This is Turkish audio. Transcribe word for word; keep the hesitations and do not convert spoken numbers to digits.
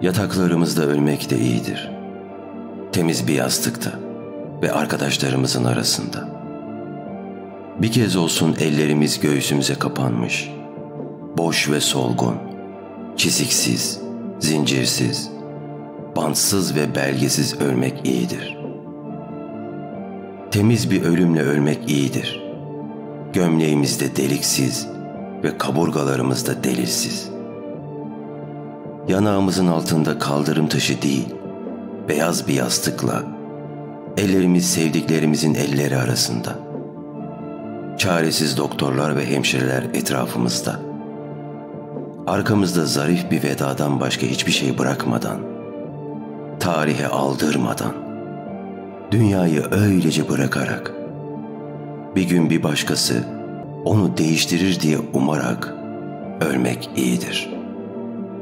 Yataklarımızda ölmek de iyidir. Temiz bir yastıkta ve arkadaşlarımızın arasında. Bir kez olsun ellerimiz göğsümüze kapanmış, boş ve solgun, çiziksiz, zincirsiz, bantsız ve belgesiz ölmek iyidir. Temiz bir ölümle ölmek iyidir. Gömleğimizde deliksiz ve kaburgalarımızda delilsiz. Yanağımızın altında kaldırım taşı değil, beyaz bir yastıkla, ellerimiz sevdiklerimizin elleri arasında. Çaresiz doktorlar ve hemşireler etrafımızda. Arkamızda zarif bir vedadan başka hiçbir şey bırakmadan, tarihe aldırmadan, dünyayı öylece bırakarak, bir gün bir başkası onu değiştirir diye umarak ölmek iyidir.